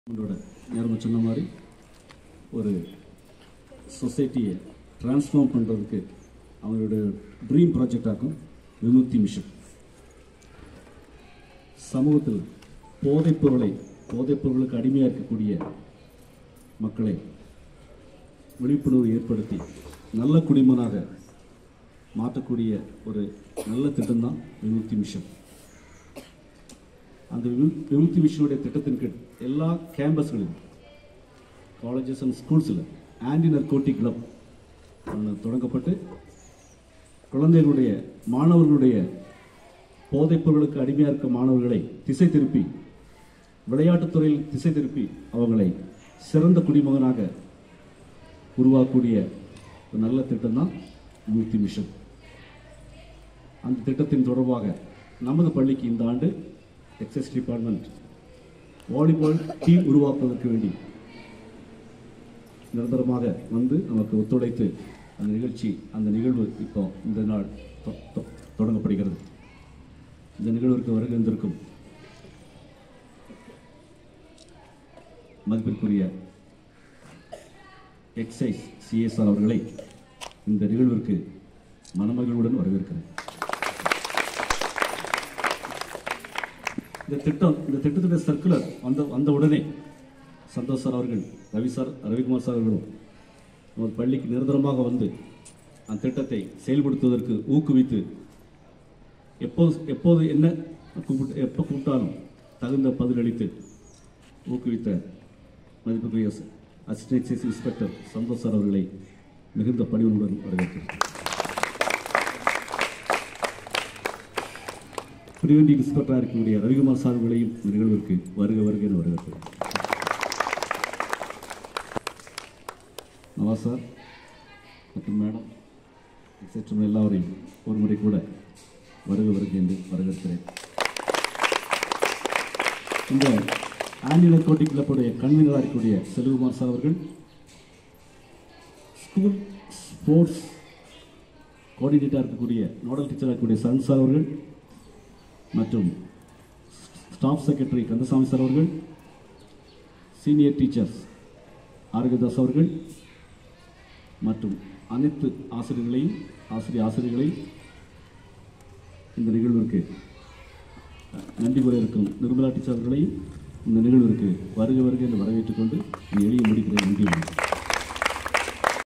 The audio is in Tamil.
உங்களோட நேரம் சொன்ன மாதிரி ஒரு சொசைட்டியை டிரான்ஸ்ஃபார்ம் பண்ணுறதுக்கு அவங்களோட ட்ரீம் ப்ராஜெக்டாகும் விமுக்தி மிஷன். சமூகத்தில் போதைப்பொருளுக்கு அடிமையாக இருக்கக்கூடிய மக்களை விழிப்புணர்வு ஏற்படுத்தி நல்ல குடிமகனாக மாற்றக்கூடிய ஒரு நல்ல திட்டம்தான் விமுக்தி மிஷன். அந்த விமுக்தி மிஷனுடைய திட்டத்தின் கீழ் எல்லா கேம்பஸ்களிலும் காலேஜஸ் அண்ட் ஸ்கூல்ஸில் ஆன்டி நர்கோட்டிக் கிளப் தொடங்கப்பட்டு மாணவர்களுடைய போதைப்பொருளுக்கு அடிமையாக இருக்க மாணவர்களை திசை திருப்பி விளையாட்டுத்துறையில் திசை திருப்பி அவங்களை சிறந்த குடிமகனாக உருவாக்கக்கூடிய ஒரு நல்ல திட்டம் தான் விமுக்தி மிஷன். அந்த திட்டத்தின் தொடர்பாக நமது பள்ளிக்கு இந்த ஆண்டு எக்ஸைஸ் டிபார்ட்மெண்ட் வாலிபால் டீம் உருவாக்குவதற்கு வேண்டி நிரந்தரமாக வந்து நமக்கு ஒத்துழைத்து அந்த நிகழ்வு இப்போ இந்த நாள் தொடங்கப்படுகிறது. இந்த நிகழ்விற்கு வருகின்றிருக்கும் மதிப்பிற்குரிய எக்ஸைஸ் சிஎஸ்ஆர் அவர்களை இந்த நிகழ்விற்கு மனமகிழ்வுடன் வரவேற்கிறேன். இந்த திட்டத்துடைய சர்க்குலர் வந்த உடனே சந்தோஷ் சார் அவர்கள், ரவிக்குமார் சார் அவர்களும் ஒரு பள்ளிக்கு நிரந்தரமாக வந்து அந்த திட்டத்தை செயல்படுத்துவதற்கு ஊக்குவித்து எப்போது எப்போ கூப்பிட்டாலும் தகுந்த பதிலளித்து ஊக்குவித்த மதிப்புக்குரிய assistant excise inspector Santhosh sir அவர்களை மிகுந்த பணிவுடன் வரவேற்கிறேன். பிரிவென்டிவ் இன்ஸ்பெக்டராக இருக்கக்கூடிய ரவிக்குமார் சார் அவர்களையும் நிகழ்விற்கு வருக என வரவேற்கிறேன். நவாஸ் சார் மற்றும் மேடம் எக்ஸெட்ரா எல்லாரையும் ஒரு முறை கூட வருக என்று வரவேற்கிறேன். இந்த ஆன்டி நர்கோட்டிக் கிளப்புடைய கன்வீனராக இருக்கக்கூடிய செல்வகுமார் சார் அவர்கள், ஸ்கூல் ஸ்போர்ட்ஸ் கோஆர்டினேட்டராக இருக்கக்கூடிய நோடல் டீச்சராக இருக்கக்கூடிய சரண் சார் அவர்கள் மற்றும் ஸ்டாஃப் செக்ரட்டரி கந்தசாமி சார் அவர்கள், சீனியர் டீச்சர்ஸ் ஆரோக்கியதாஸ் அவர்கள் மற்றும் அனைத்து ஆசிரியர்களையும் இந்த நிகழ்விற்கு நன்றி கூற இருக்கும் நிர்மலா டீச்சர் அவர்களையும் இந்த நிகழ்விற்கு வருக என்று வரவேற்றுக் கொண்டு எளிய முடிக்கிறேன். நன்றி.